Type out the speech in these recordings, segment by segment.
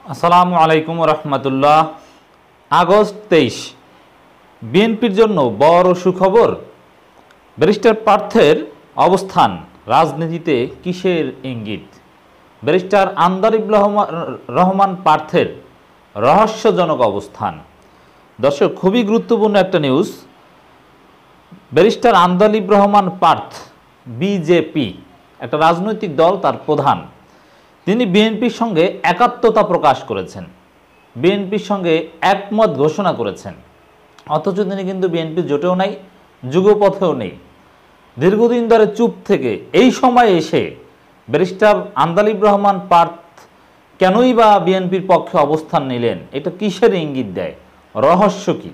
আসসালামু আলাইকুম রহমতুল্লাহ। আগস্ট 23 বিএনপির জন্য বড় সুখবর। ব্যারিস্টার পার্থের অবস্থান রাজনীতিতে কিসের ইঙ্গিত? ব্যারিস্টার আন্দালিব রহমান পার্থের রহস্যজনক অবস্থান। দর্শক, খুবই গুরুত্বপূর্ণ একটা news. Barrister Andaleeb Rahman Partho BJP একটা রাজনৈতিক দল, তার প্রধান। তিনি বিএনপির সঙ্গে একাত্মতা প্রকাশ করেছেন, বিএনপির সঙ্গে একমত ঘোষণা করেছেন, অথচ তিনি কিন্তু বিএনপির জোটেও নাই, যুগপথেও নেই। দীর্ঘদিন ধরে চুপ থেকে এই সময় এসে ব্যারিস্টার আন্দালিব রহমান পার্থ কেনই বা বিএনপির পক্ষে অবস্থান নিলেন? এটা কিসের ইঙ্গিত দেয়? রহস্য কি?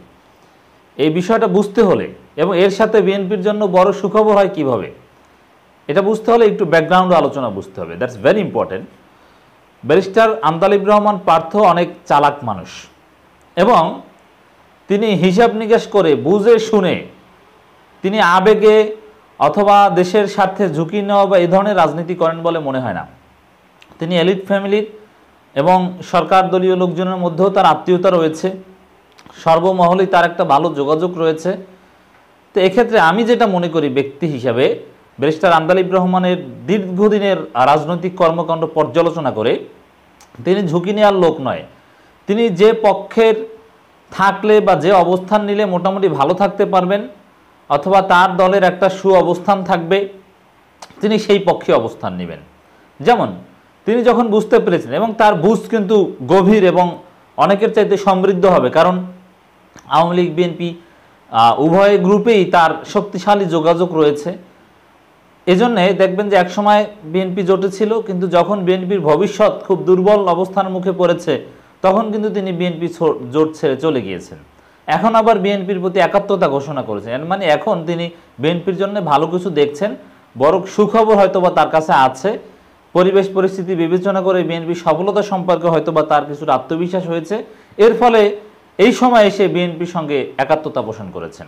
এই বিষয়টা বুঝতে হলে এবং এর সাথে বিএনপির জন্য বড় সুখবর হয় কিভাবে, এটা বুঝতে হলে একটু ব্যাকগ্রাউন্ড আলোচনা বুঝতে হবে। That's very important. Barrister Andaleeb Rahman Partho অনেক চালাক মানুষ এবং তিনি হিসাব নিকাশ করে বুঝে শুনে, তিনি আবেগে অথবা দেশের স্বার্থে ঝুঁকি নেওয়া বা এই ধরনের রাজনীতি করেন বলে মনে হয় না। তিনি এলিট ফ্যামিলির এবং সরকার দলীয় লোকজনের মধ্যেও তার আত্মীয়তা রয়েছে, সর্বমহলেই তার একটা ভালো যোগাযোগ রয়েছে। তো এক্ষেত্রে আমি যেটা মনে করি ব্যক্তি হিসাবে, ব্যারিস্টার আন্দালিব রহমানের দীর্ঘদিনের রাজনৈতিক কর্মকাণ্ড পর্যালোচনা করে তিনি ঝুঁকি নেওয়ার লোক নয়। তিনি যে পক্ষের থাকলে বা যে অবস্থান নিলে মোটামুটি ভালো থাকতে পারবেন অথবা তার দলের একটা অবস্থান থাকবে, তিনি সেই পক্ষে অবস্থান নেবেন। যেমন তিনি যখন বুঝতে পেরেছেন, এবং তার বুঝ কিন্তু গভীর এবং অনেকের চাইতে সমৃদ্ধ হবে, কারণ আওয়ামী লীগ বিএনপি উভয় গ্রুপেই তার শক্তিশালী যোগাযোগ রয়েছে। এজন্যে দেখবেন যে একসময় বিএনপি জোটে ছিল, কিন্তু যখন বিএনপির ভবিষ্যৎ খুব দুর্বল অবস্থানের মুখে পড়েছে তখন কিন্তু তিনি বিএনপি জোট ছেড়ে চলে গিয়েছেন। এখন আবার বিএনপির প্রতি একাত্মতা ঘোষণা করেছেন, মানে এখন তিনি বিএনপির জন্য ভালো কিছু দেখছেন, বড় সুখবর হয়তোবা তার কাছে আছে। পরিবেশ পরিস্থিতি বিবেচনা করে বিএনপির সফলতা সম্পর্কে হয়তোবা তার কিছুটা আত্মবিশ্বাস হয়েছে, এর ফলে এই সময় এসে বিএনপির সঙ্গে একাত্মতা পোষণ করেছেন।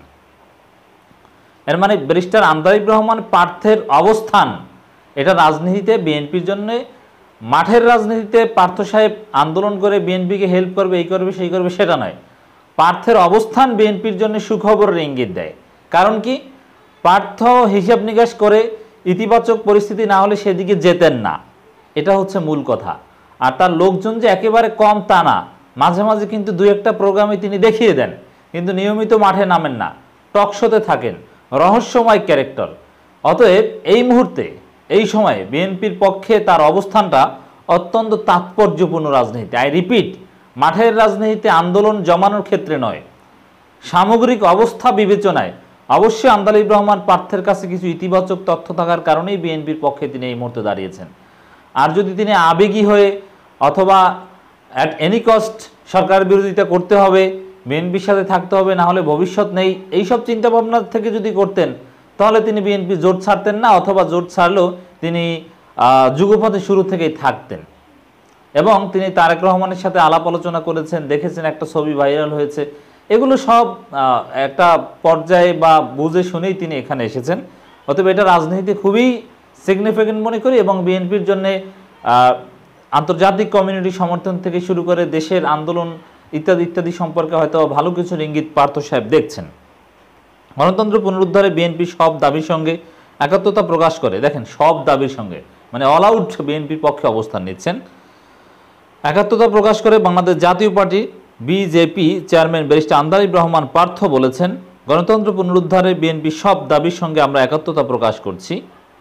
এর মানে ব্যারিস্টার আন্দালিব রহমান পার্থের অবস্থান, এটা রাজনীতিতে বিএনপির জন্য, মাঠের রাজনীতিতে পার্থ সাহেব আন্দোলন করে বিএনপিকে হেল্প করবে, এই করবে সেই করবে, সেটা নয়। পার্থের অবস্থান বিএনপির জন্য সুখবরের ইঙ্গিত দেয়। কারণ কি? পার্থ হিসাব নিকাশ করে ইতিবাচক পরিস্থিতি না হলে সেদিকে যেতেন না, এটা হচ্ছে মূল কথা। আর তার লোকজন যে একেবারে কম তা না, মাঝে মাঝে কিন্তু দুই একটা প্রোগ্রামে তিনি দেখিয়ে দেন, কিন্তু নিয়মিত মাঠে নামেন না, টক শোতে থাকেন, রহস্যময় ক্যারেক্টার। অতএব এই মুহূর্তে এই সময়ে বিএনপির পক্ষে তার অবস্থানটা অত্যন্ত তাৎপর্যপূর্ণ রাজনীতি। আই রিপিট, মাঠের রাজনীতিতে আন্দোলন জমানোর ক্ষেত্রে নয়, সামগ্রিক অবস্থা বিবেচনায় অবশ্যই আন্দালিব রহমান পার্থের কাছে কিছু ইতিবাচক তথ্য থাকার কারণেই বিএনপির পক্ষে তিনি এই মুহূর্তে দাঁড়িয়েছেন। আর যদি তিনি আবেগী হয়ে অথবা অ্যাট এনি কস্ট সরকার বিরোধিতা করতে হবে, বিএনপির সাথে থাকতে হবে, না হলে ভবিষ্যৎ নেই, এইসব চিন্তাভাবনা থেকে যদি করতেন তাহলে তিনি বিএনপি জোট ছাড়তেন না, অথবা জোট ছাড়লেও তিনি যুগপথে শুরু থেকেই থাকতেন। এবং তিনি তারেক রহমানের সাথে আলাপ আলোচনা করেছেন, দেখেছেন, একটা ছবি ভাইরাল হয়েছে, এগুলো সব একটা পর্যায়ে বা বুঝে শুনেই তিনি এখানে এসেছেন। অতএব এটা রাজনীতিতে খুবই সিগনিফিকেন্ট মনে করি, এবং বিএনপির জন্য আন্তর্জাতিক কমিউনিটি সমর্থন থেকে শুরু করে দেশের আন্দোলন ইত্যাদি ইত্যাদি সম্পর্কে হয়তো ভালো কিছুর ইঙ্গিত পার্থ সাহেব দেখছেন। গণতন্ত্র পুনরুদ্ধারে বিএনপি সব দাবির সঙ্গে একাত্মতা প্রকাশ করে, দেখেন সব দাবির সঙ্গে, মানে অল আউট বিএনপির পক্ষে অবস্থান নিচ্ছেন। একাত্মতা প্রকাশ করে Bangladesh Jatiya party BJP chairman barrister Andaleeb Rahman Partho বলেছেন, গণতন্ত্র পুনরুদ্ধারে বিএনপি সব দাবির সঙ্গে আমরা একাত্মতা প্রকাশ করছি।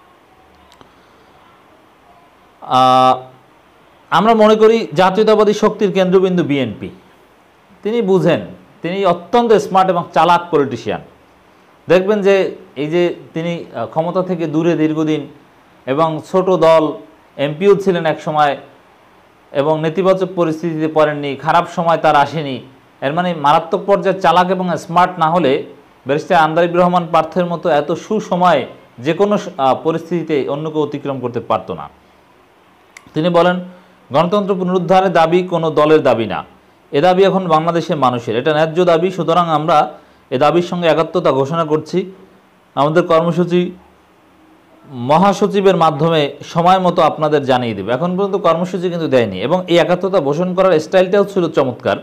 আমরা মনে করি জাতীয়তাবাদী শক্তির কেন্দ্রবিন্দু বিএনপি। তিনি বুঝেন, তিনি অত্যন্ত স্মার্ট এবং চালাক পলিটিশিয়ান। দেখবেন যে এই যে তিনি ক্ষমতা থেকে দূরে দীর্ঘদিন এবং ছোট দল, এমপিও ছিলেন এক সময়, এবং নেতিবাচক পরিস্থিতিতে পড়েননি, খারাপ সময় তার আসেনি। এর মানে মারাত্মক পর্যায়ে চালাক এবং স্মার্ট না হলে ব্যারিস্টার আন্দালিব রহমান পার্থের মতো এত সুসময়ে যে কোনো পরিস্থিতিতে অন্যকে অতিক্রম করতে পারত না। তিনি বলেন, গণতন্ত্র পুনরুদ্ধারের দাবি কোনো দলের দাবি না, এ দাবি এখন বাংলাদেশের মানুষের, এটা ন্যায্য দাবি, সুতরাং আমরা এ দাবির সঙ্গে একাত্মতা ঘোষণা করছি। আমাদের কর্মসূচি মহাসচিবের মাধ্যমে সময় মতো আপনাদের জানিয়ে দেবে। এখন পর্যন্ত কর্মসূচি কিন্তু দেয়নি এবং এই একাত্মতা পোষণ করার স্টাইলটাও ছিল চমৎকার।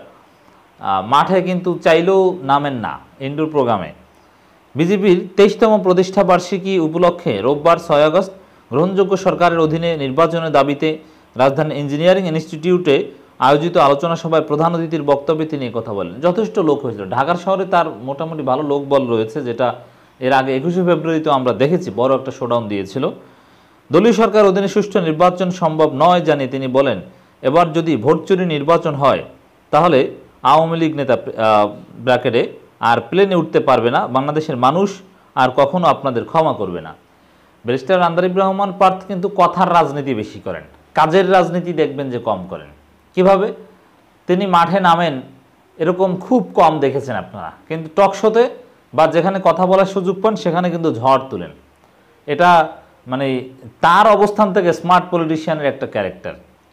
মাঠে কিন্তু চাইলেও নামেন না ইনডোর প্রোগ্রামে। বিজেপির 23তম প্রতিষ্ঠা বার্ষিকী উপলক্ষে রোববার 6 আগস্ট গ্রহণযোগ্য সরকারের অধীনে নির্বাচনের দাবিতে রাজধানী ইঞ্জিনিয়ারিং ইনস্টিটিউটে আয়োজিত আলোচনা সভায় প্রধান অতিথির বক্তব্যে তিনি কথা বলেন। যথেষ্ট লোক হয়েছিল। ঢাকার শহরে তার মোটামুটি ভালো লোকবল রয়েছে, যেটা এর আগে 21শে ফেব্রুয়ারিতে আমরা দেখেছি, বড় একটা শোডাউন দিয়েছিল। দলীয় সরকার অধীনে সুষ্ঠু নির্বাচন সম্ভব নয় জানিয়ে তিনি বলেন, এবার যদি ভোট চুরি নির্বাচন হয় তাহলে আওয়ামী লীগ নেতা ব্র্যাকেটে আর প্লেনে উঠতে পারবে না, বাংলাদেশের মানুষ আর কখনো আপনাদের ক্ষমা করবে না। ব্যারিস্টার আন্দালিব রহমান পার্থ কিন্তু কথার রাজনীতি বেশি করেন, কাজের রাজনীতি দেখবেন যে কম করেন। কিভাবে? তিনি মাঠে নামেন এরকম খুব কম দেখেছেন আপনারা, কিন্তু টক শোতে বা যেখানে কথা বলার সুযোগ পান সেখানে কিন্তু ঝড় তুলেন। এটা মানে তার অবস্থান থেকে স্মার্ট পলিটিশিয়ানের একটা ক্যারেক্টার,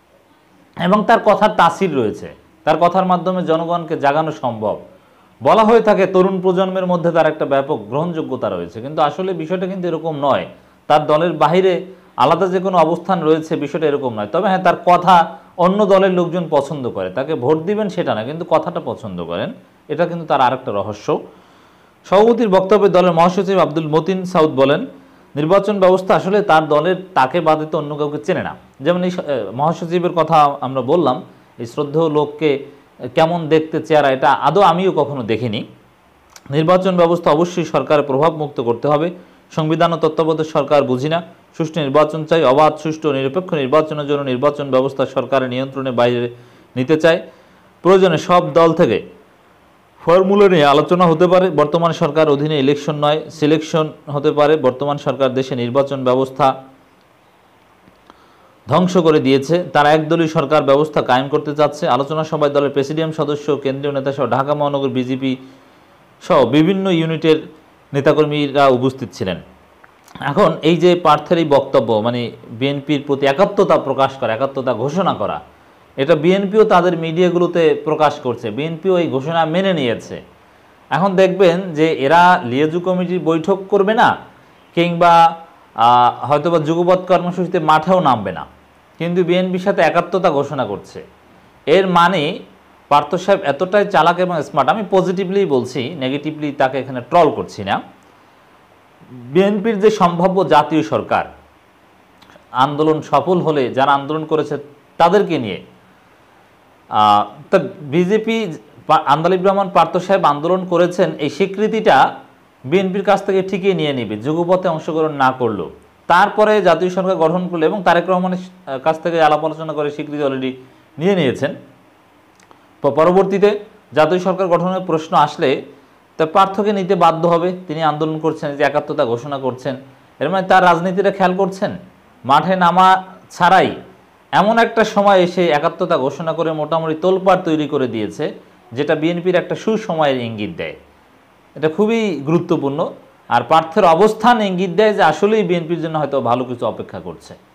এবং তার কথার তাসির রয়েছে, তার কথার মাধ্যমে জনগণকে জাগানো সম্ভব। বলা হয়ে থাকে তরুণ প্রজন্মের মধ্যে তার একটা ব্যাপক গ্রহণযোগ্যতা রয়েছে, কিন্তু আসলে বিষয়টা কিন্তু এরকম নয়। তার দলের বাহিরে আলাদা যে কোনো অবস্থান রয়েছে, বিষয়টা এরকম নয়। তবে হ্যাঁ, তার কথা অন্য দলের লোকজন পছন্দ করে, তাকে ভোট দিবেন সেটা না, কিন্তু কথাটা পছন্দ করেন, এটা কিন্তু তার আরেকটা রহস্য। সভাপতির বক্তব্যে দলের মহাসচিব আব্দুল মতিন সাউদ বলেন, নির্বাচন ব্যবস্থা আসলে তার দলের তাকে বাদে তো অন্য কাউকে চেনে না। যেমন এই মহাসচিবের কথা আমরা বললাম, এই শ্রদ্ধেয় লোককে কেমন দেখতে চেহারা, এটা আদৌ আমিও কখনো দেখিনি। নির্বাচন ব্যবস্থা অবশ্যই সরকারের প্রভাব মুক্ত করতে হবে। সংবিধান ও তত্ত্বাবধায়ক সরকার বুঝি না, সুষ্ঠু নির্বাচন চাই, অবাধ সুষ্ঠু নিরপেক্ষ নির্বাচনের জন্য নির্বাচন ব্যবস্থা সরকারের নিয়ন্ত্রণের বাইরে নিতে চায়। প্রয়োজনে সব দল থেকে ফর্মুলা নিয়ে আলোচনা হতে পারে। বর্তমান সরকার অধীনে ইলেকশন নয়, সিলেকশন হতে পারে। বর্তমান সরকার দেশে নির্বাচন ব্যবস্থা ধ্বংস করে দিয়েছে, তারা একদলীয় সরকার ব্যবস্থা কায়েম করতে চাচ্ছে। আলোচনা সভায় দলের প্রেসিডিয়াম সদস্য, কেন্দ্রীয় নেতা সহ ঢাকা মহানগর বিজেপি সহ বিভিন্ন ইউনিটের নেতাকর্মীরা উপস্থিত ছিলেন। এখন এই যে পার্থের এই বক্তব্য, মানে বিএনপির প্রতি একাত্মতা প্রকাশ করা, একাত্মতা ঘোষণা করা, এটা বিএনপিও তাদের মিডিয়াগুলোতে প্রকাশ করছে, বিএনপিও এই ঘোষণা মেনে নিয়েছে। এখন দেখবেন যে এরা লিয়াজু কমিটির বৈঠক করবে না, কিংবা হয়তোবা যুগপৎ কর্মসূচিতে মাঠেও নামবে না, কিন্তু বিএনপির সাথে একাত্মতা ঘোষণা করছে। এর মানে পার্থ সাহেব এতটাই চালাক এবং স্মার্ট। আমি পজিটিভলি বলছি, নেগেটিভলি তাকে এখানে ট্রল করছি না। বিএনপির যে সম্ভাব্য জাতীয় সরকার, আন্দোলন সফল হলে যারা আন্দোলন করেছে তাদেরকে নিয়ে, তা বিজেপি আন্দালিব রহমান পার্থ সাহেব আন্দোলন করেছেন, এই স্বীকৃতিটা বিএনপির কাছ থেকে ঠিকই নিয়ে নেবে, যুগপথে অংশগ্রহণ না করলেও। তারপরে জাতীয় সরকার গঠন করলো এবং তারেক রহমানের কাছ থেকে আলাপ আলোচনা করে স্বীকৃতি অলরেডি নিয়ে নিয়েছেন। পরবর্তীতে জাতীয় সরকার গঠনের প্রশ্ন আসলে তা পার্থকে নিতে বাধ্য হবে। তিনি আন্দোলন করছেন, যে একাত্মতা ঘোষণা করছেন, এর মানে তার রাজনীতিটা খেয়াল করছেন। মাঠে নামা ছাড়াই এমন একটা সময় এসে একাত্মতা ঘোষণা করে মোটামুটি তোলপাড় তৈরি করে দিয়েছে, যেটা বিএনপির একটা সুসময়ের ইঙ্গিত দেয়। এটা খুবই গুরুত্বপূর্ণ। আর পার্থের অবস্থান ইঙ্গিত দেয় যে আসলেই বিএনপির জন্য হয়তো ভালো কিছু অপেক্ষা করছে।